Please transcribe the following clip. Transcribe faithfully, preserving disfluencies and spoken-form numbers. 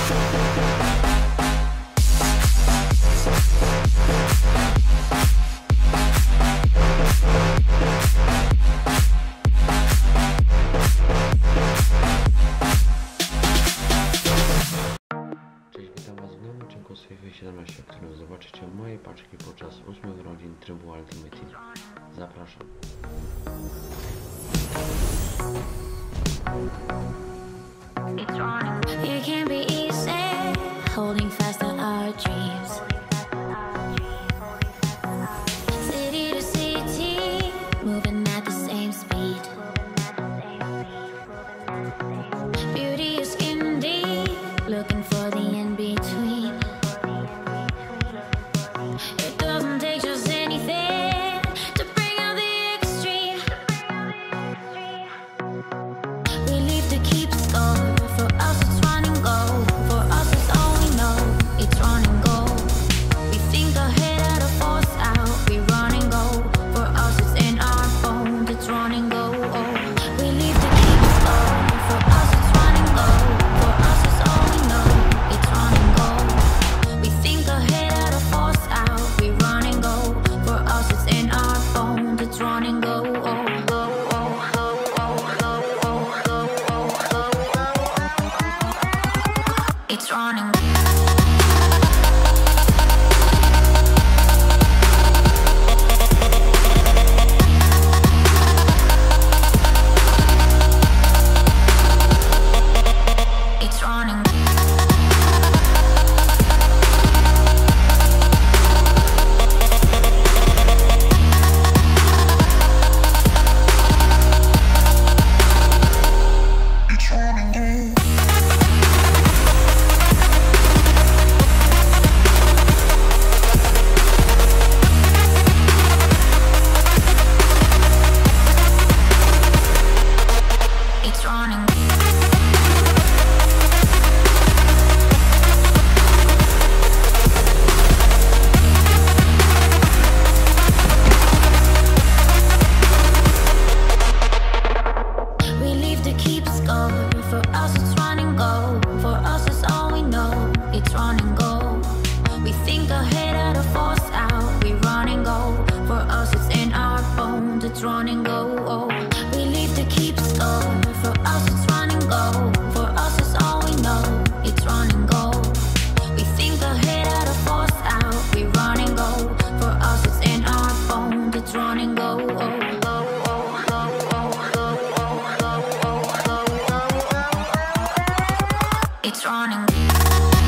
siedemnaście, w którym zobaczycie moje paczki podczas ósmych urodzin trybu Ultimate Team. Zapraszam. It can be easy holding fast to our dreams. City to city, moving at the same speed. Beauty is in deep, looking for the in-between. It doesn't take just anything to bring out the extreme. We live to keep score. For us it's run and go. For us it's all we know. It's run and go. We think ahead out of force out. We run and go. For us it's in our bones. It's run and go. Oh. We live to keep score. For us it's run and go. For us it's all we know. It's run and go. We think ahead out of force out. We run and go. For us it's in our bones. It's run and go. Oh. It's running. It's running. It's running. It's running. We live to keep score. For us it's run and go. For us it's all we know. It's run and go. We think ahead out of force out. We run and go. For us it's in our bones. It's run and go. Oh. We live to keep score. For us it's run and go. For us it's all we know. It's run and go. We think ahead out of force out. We run and go. For us it's in our bones. It's run and go. Oh. It's running.